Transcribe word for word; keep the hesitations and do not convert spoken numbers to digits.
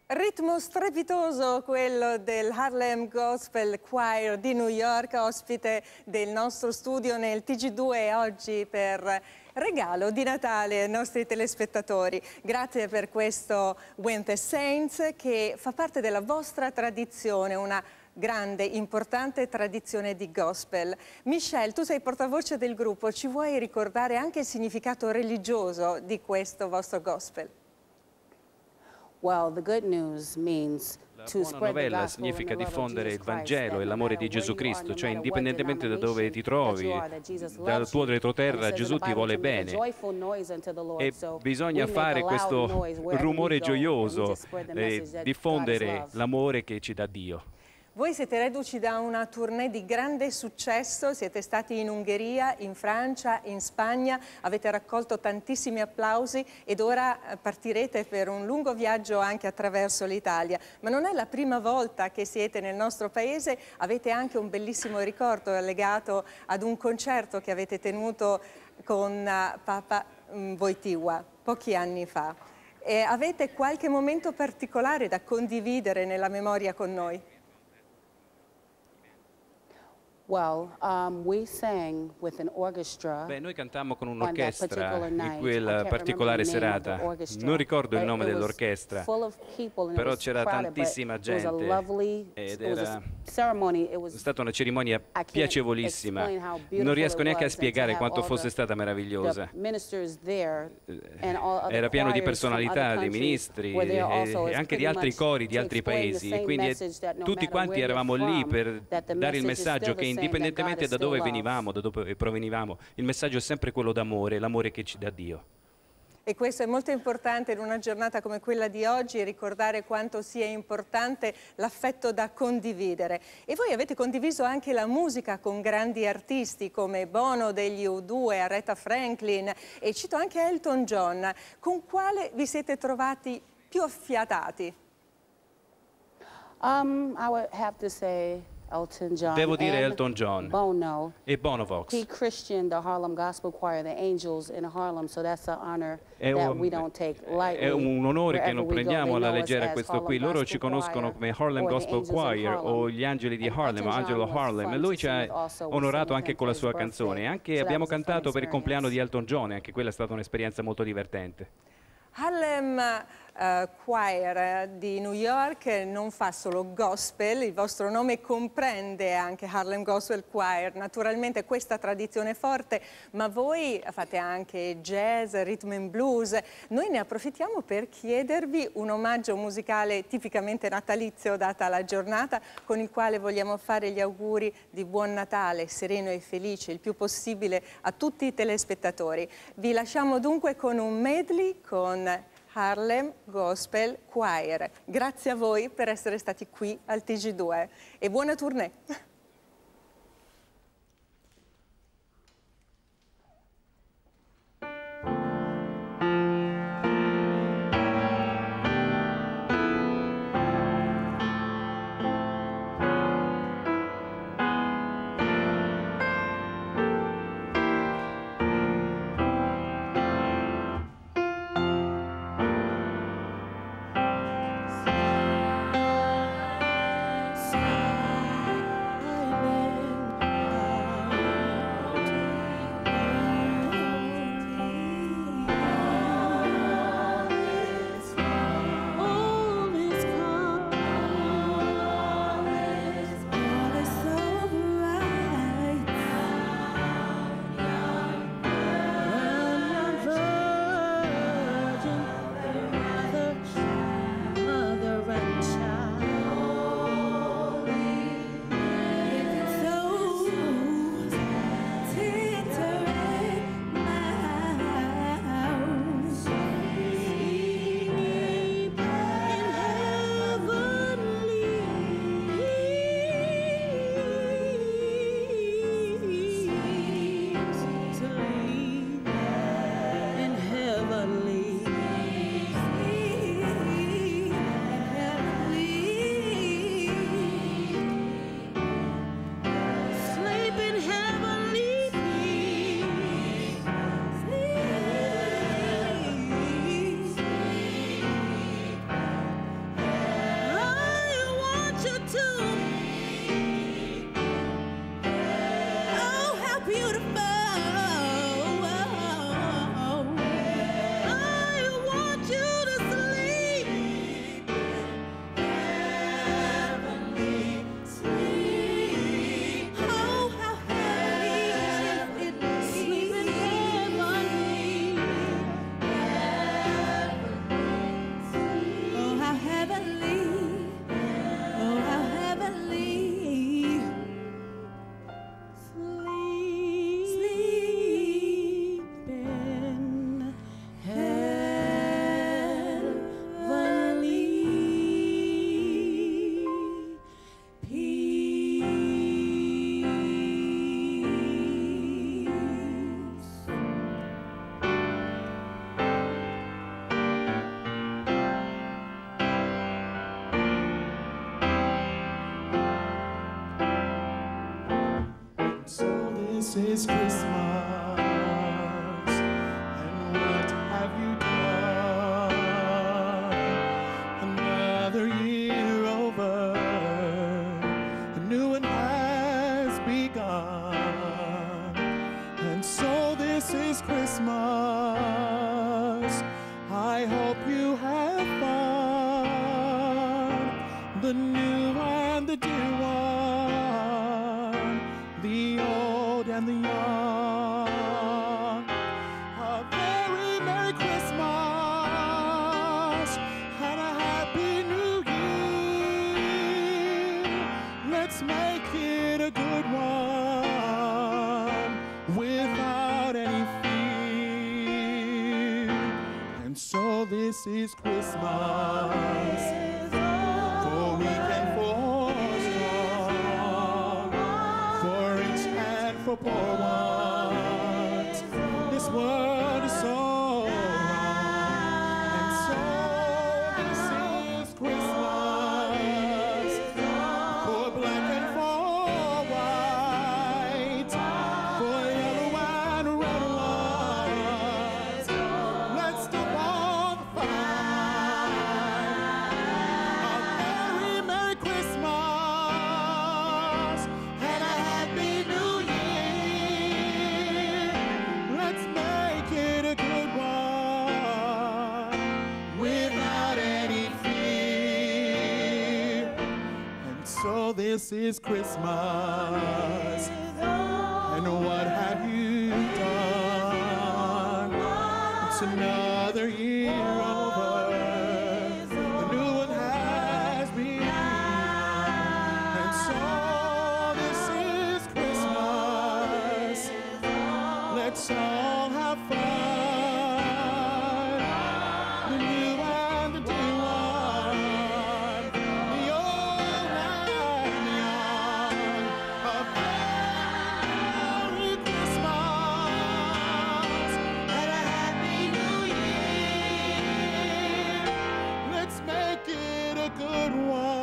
Ritmo strepitoso quello del Harlem Gospel Choir di New York, ospite del nostro studio nel T G due oggi per regalo di Natale ai nostri telespettatori. Grazie per questo When the Saints che fa parte della vostra tradizione, una grande, importante tradizione di gospel. Michelle, tu sei portavoce del gruppo, ci vuoi ricordare anche il significato religioso di questo vostro gospel? Well, the good news means La buona novella significa diffondere il Vangelo e l'amore di Gesù Cristo, cioè indipendentemente da dove ti trovi, dal tuo retroterra, Gesù ti vuole bene. E bisogna fare questo rumore gioioso e diffondere l'amore che ci dà Dio. Voi siete reduci da una tournée di grande successo, siete stati in Ungheria, in Francia, in Spagna, avete raccolto tantissimi applausi ed ora partirete per un lungo viaggio anche attraverso l'Italia. Ma non è la prima volta che siete nel nostro paese, avete anche un bellissimo ricordo legato ad un concerto che avete tenuto con Papa Wojtyła pochi anni fa. E avete qualche momento particolare da condividere nella memoria con noi? Well, um, we sang with an orchestra. Beh, noi cantammo con un'orchestra in quella particolare serata. Non ricordo il nome dell'orchestra, però c'era tantissima gente ed era stata una cerimonia piacevolissima. Non riesco neanche a spiegare quanto fosse stata meravigliosa. Era pieno di personalità, di ministri e anche di altri cori di altri paesi. E quindi tutti quanti eravamo lì per dare il messaggio che indipendentemente da dove venivamo, da dove provenivamo, il messaggio è sempre quello d'amore, l'amore che ci dà Dio. E questo è molto importante in una giornata come quella di oggi, ricordare quanto sia importante l'affetto da condividere. E voi avete condiviso anche la musica con grandi artisti come Bono degli U due, Aretha Franklin e cito anche Elton John. Con quale vi siete trovati più affiatati? Um, I would have to say Elton John. Devo dire Elton John Bono. e Bonovox. He christianed the Harlem Gospel Choir, the Angels in Harlem, so that's an honor È that un, we don't take lightly. è un onore che non Wherever we go, prendiamo they alla know us leggera as questo Harlem qui. Loro Gospel ci conoscono Choir come Harlem or the Gospel Angels in Choir Harlem. o gli Angeli di And Harlem, Elton Angelo John was Harlem. E fun lui to ci ha sing with also. We onorato sang anche with con la him sua for his canzone. birthday. Anche So that abbiamo was a fun cantato per il compleanno di experience. Elton John e anche quella è stata un'esperienza molto divertente. Harlem uh, Choir di New York non fa solo gospel, il vostro nome comprende anche Harlem Gospel Choir, naturalmente questa tradizione forte, ma voi fate anche jazz, rhythm and blues. Noi ne approfittiamo per chiedervi un omaggio musicale tipicamente natalizio data la giornata, con il quale vogliamo fare gli auguri di buon Natale, sereno e felice, il più possibile a tutti i telespettatori. Vi lasciamo dunque con un medley con Harlem Gospel Choir. Grazie a voi per essere stati qui al T G due e buona tournée! this is Christmas, and what have you done? Another year over, a new one has begun, and so this is Christmas. I hope you have fun, the new and the dear one, the old and the young. A very Merry Christmas and a Happy New Year. Let's make it a good one without any fear. And so this is Christmas, for weak and for strong, for rich and for poor ones. This world is so wrong, and so this is Christmas, for black and for white, for yellow and red ones. Let's stop all the fight. A very Merry Christmas and a Happy New Year. Let's make it a good one without any fear. And so this is Christmas, and what have you done? It's another year over, a new one has begun, and so this is Christmas. Let's all have fun, the new and the dear one, the old and the young. A Merry Christmas and a Happy New Year. Let's make it a good one